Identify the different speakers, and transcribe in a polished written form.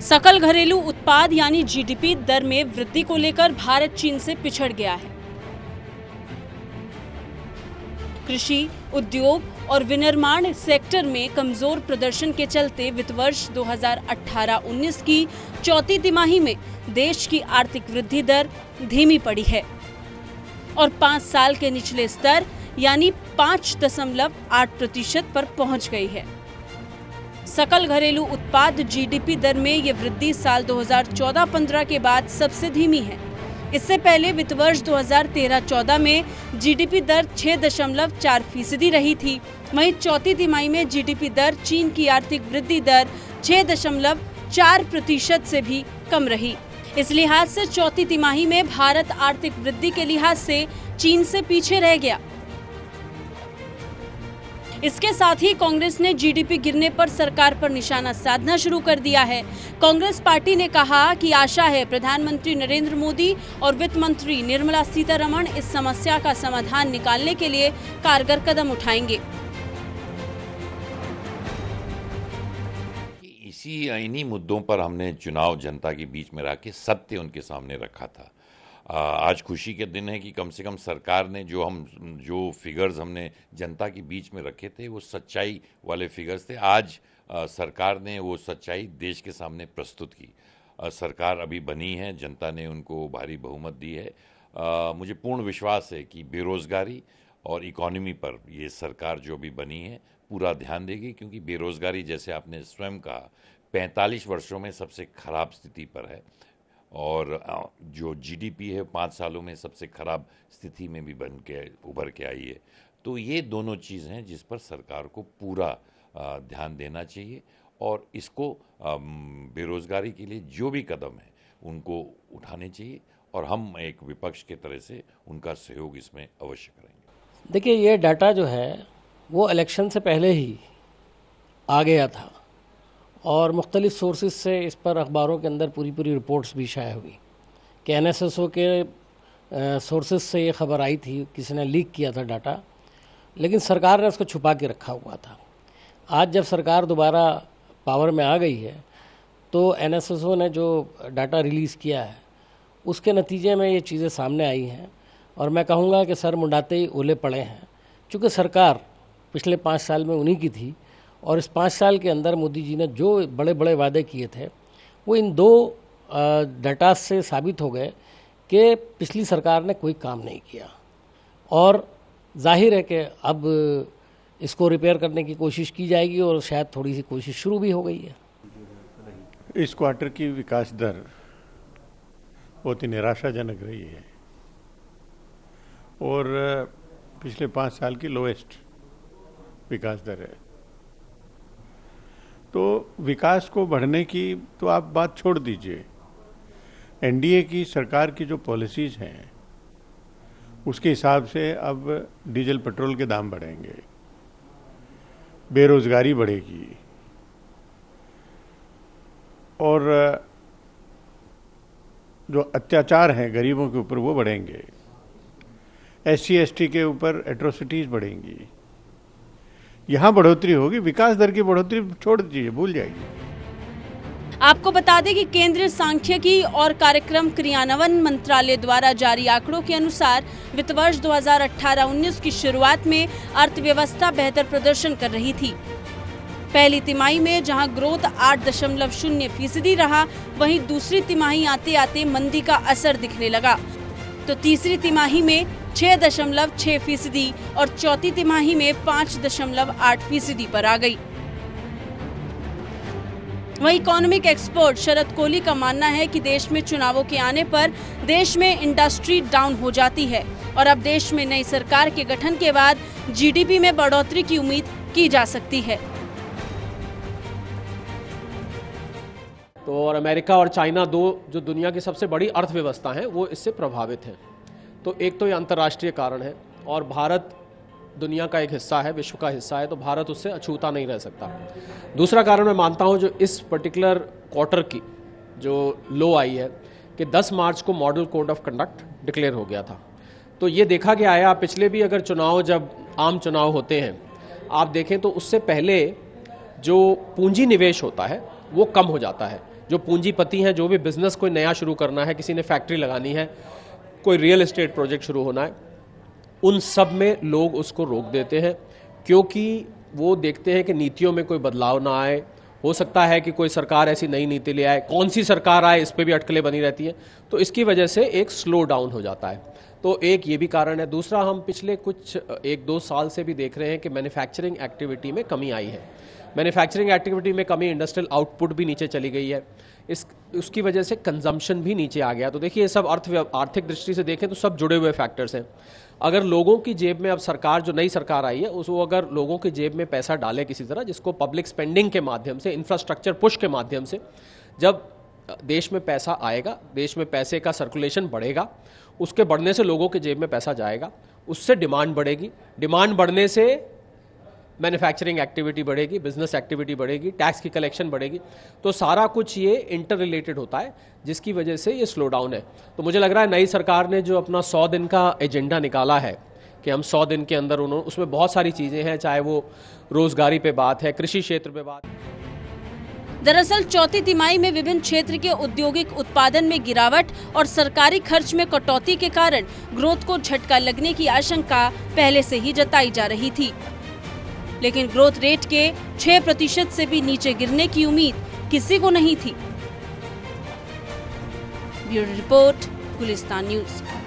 Speaker 1: सकल घरेलू उत्पाद यानी जीडीपी दर में वृद्धि को लेकर भारत चीन से पिछड़ गया है। कृषि, उद्योग और विनिर्माण सेक्टर में कमजोर प्रदर्शन के चलते वित्त वर्ष 2018-19 की चौथी तिमाही में देश की आर्थिक वृद्धि दर धीमी पड़ी है और 5 साल के निचले स्तर यानी 5.8% पर पहुंच गई है। सकल घरेलू उत्पाद जीडीपी दर में ये वृद्धि साल 2014-15 के बाद सबसे धीमी है। इससे पहले वित्त वर्ष 2013-14 में जीडीपी दर 6.4% रही थी। वहीं चौथी तिमाही में जीडीपी दर चीन की आर्थिक वृद्धि दर 6.4% से भी कम रही। इस लिहाज से चौथी तिमाही में भारत आर्थिक वृद्धि के लिहाज से चीन से पीछे रह गया। इसके साथ ही कांग्रेस ने जीडीपी गिरने पर सरकार पर निशाना साधना शुरू कर दिया है। कांग्रेस पार्टी ने कहा कि आशा है प्रधानमंत्री नरेंद्र मोदी और वित्त मंत्री निर्मला सीतारमण इस समस्या का समाधान निकालने के लिए कारगर कदम उठाएंगे।
Speaker 2: इन्हीं मुद्दों पर हमने चुनाव जनता के बीच में रख के सत्य उनके सामने रखा था। आज खुशी के दिन है कि कम से कम सरकार ने जो फिगर्स हमने जनता के बीच में रखे थे वो सच्चाई वाले फिगर्स थे। आज सरकार ने वो सच्चाई देश के सामने प्रस्तुत की। सरकार अभी बनी है, जनता ने उनको भारी बहुमत दी है। मुझे पूर्ण विश्वास है कि बेरोज़गारी और इकोनॉमी पर ये सरकार जो भी बनी है पूरा ध्यान देगी, क्योंकि बेरोज़गारी जैसे आपने स्वयं कहा 45 वर्षों में सबसे खराब स्थिति पर है और जो जीडीपी है 5 सालों में सबसे खराब स्थिति में भी उभर के आई है। तो ये दोनों चीज़ हैं जिस पर सरकार को पूरा ध्यान देना चाहिए और इसको बेरोज़गारी के लिए जो भी कदम है उनको उठाने चाहिए और हम एक विपक्ष के तरह से उनका सहयोग इसमें अवश्य करेंगे।
Speaker 3: देखिए, ये डाटा जो है वो इलेक्शन से पहले ही आ गया था और मुख्तलिफ सोर्सेज से इस पर अखबारों के अंदर पूरी रिपोर्ट्स भी शाया हुई कि एनएसएसओ के सोर्सेज से ये खबर आई थी, किसी ने लीक किया था डाटा, लेकिन सरकार ने उसको छुपा के रखा हुआ था। आज जब सरकार दोबारा पावर में आ गई है तो एनएसएसओ ने जो डाटा रिलीज़ किया है उसके नतीजे में ये चीज़ें सामने आई हैं और मैं कहूँगा कि सर मुंडाते ही ओले पड़े हैं, चूँकि सरकार पिछले 5 साल में उन्हीं की थी और इस 5 साल के अंदर मोदी जी ने जो बड़े बड़े वादे किए थे वो इन 2 डाटा से साबित हो गए कि पिछली सरकार ने कोई काम नहीं किया और जाहिर है कि अब इसको रिपेयर करने की कोशिश की जाएगी और शायद थोड़ी सी कोशिश शुरू भी हो गई है।
Speaker 4: इस क्वार्टर की विकास दर बहुत ही निराशाजनक रही है और पिछले 5 साल की लोएस्ट विकास दर है। तो विकास को बढ़ने की तो आप बात छोड़ दीजिए, एनडीए की सरकार की जो पॉलिसीज हैं उसके हिसाब से अब डीजल पेट्रोल के दाम बढ़ेंगे, बेरोजगारी बढ़ेगी और जो अत्याचार हैं गरीबों के ऊपर वो बढ़ेंगे, एससी एसटी के ऊपर एट्रोसिटीज बढ़ेंगी। यहां बढ़ोतरी होगी, विकास दर की बढ़ोतरी छोड़ दीजिए, भूल जाइए।
Speaker 1: आपको बता दें कि केंद्रीय सांख्यिकी और कार्यक्रम क्रियान्वयन मंत्रालय द्वारा जारी आंकड़ों के अनुसार वित्त वर्ष 2018-19 की शुरुआत में अर्थव्यवस्था बेहतर प्रदर्शन कर रही थी। पहली तिमाही में जहां ग्रोथ 8.0% रहा, वहीं दूसरी तिमाही आते आते मंदी का असर दिखने लगा तो तीसरी तिमाही में 6.6% और चौथी तिमाही में 5.8% पर आ गई। वहीं इकोनॉमिक एक्सपर्ट शरद कोहली का मानना है कि देश में चुनावों के आने पर देश में इंडस्ट्री डाउन हो जाती है और अब देश में नई सरकार के गठन के बाद जीडीपी में बढ़ोतरी की उम्मीद की जा सकती है।
Speaker 5: तो और अमेरिका और चाइना 2 जो दुनिया की सबसे बड़ी अर्थव्यवस्था हैं वो इससे प्रभावित हैं। तो एक तो ये अंतर्राष्ट्रीय कारण है और भारत दुनिया का एक हिस्सा है, विश्व का हिस्सा है, तो भारत उससे अछूता नहीं रह सकता। दूसरा कारण मैं मानता हूं जो इस पर्टिकुलर क्वार्टर की जो लो आई है कि 10 मार्च को model code of conduct declare हो गया था। तो ये देखा गया है, आप पिछले भी अगर चुनाव जब आम चुनाव होते हैं आप देखें तो उससे पहले जो पूंजी निवेश होता है वो कम हो जाता है, जो पूंजीपति हैं, जो भी बिजनेस कोई नया शुरू करना है, किसी ने फैक्ट्री लगानी है, कोई रियल एस्टेट प्रोजेक्ट शुरू होना है, उन सब में लोग उसको रोक देते हैं, क्योंकि वो देखते हैं कि नीतियों में कोई बदलाव ना आए। हो सकता है कि कोई सरकार ऐसी नई नीति ले आए, कौन सी सरकार आए इस पे भी अटकलें बनी रहती हैं, तो इसकी वजह से एक स्लो डाउन हो जाता है। तो एक ये भी कारण है। दूसरा, हम पिछले कुछ 1-2 साल से भी देख रहे हैं कि मैन्युफैक्चरिंग एक्टिविटी में कमी आई है। मैन्युफैक्चरिंग एक्टिविटी में कमी, इंडस्ट्रियल आउटपुट भी नीचे चली गई है, उसकी वजह से कंजम्पशन भी नीचे आ गया। तो देखिए, ये सब आर्थिक दृष्टि से देखें तो सब जुड़े हुए फैक्टर्स हैं। अगर लोगों की जेब में, अब सरकार जो नई सरकार आई है उसको अगर लोगों की जेब में पैसा डाले किसी तरह, जिसको पब्लिक स्पेंडिंग के माध्यम से, इंफ्रास्ट्रक्चर पुश के माध्यम से, जब देश में पैसा आएगा, देश में पैसे का सर्कुलेशन बढ़ेगा, उसके बढ़ने से लोगों के जेब में पैसा जाएगा, उससे डिमांड बढ़ेगी, डिमांड बढ़ने से मैन्युफैक्चरिंग एक्टिविटी बढ़ेगी, बिजनेस एक्टिविटी बढ़ेगी, टैक्स की कलेक्शन बढ़ेगी। तो सारा कुछ ये इंटर रिलेटेड होता है, जिसकी वजह से ये स्लो डाउन है। तो मुझे लग रहा है नई सरकार ने जो अपना 100 दिन का एजेंडा निकाला है कि हम 100 दिन के अंदर, उसमें बहुत सारी चीज़ें हैं, चाहे वो रोजगारी पे बात है, कृषि क्षेत्र पे बात।
Speaker 1: दरअसल चौथी तिमाही में विभिन्न क्षेत्र के औद्योगिक उत्पादन में गिरावट और सरकारी खर्च में कटौती के कारण ग्रोथ को झटका लगने की आशंका पहले से ही जताई जा रही थी, लेकिन ग्रोथ रेट के 6% से भी नीचे गिरने की उम्मीद किसी को नहीं थी। Bureau report, Gulistan news.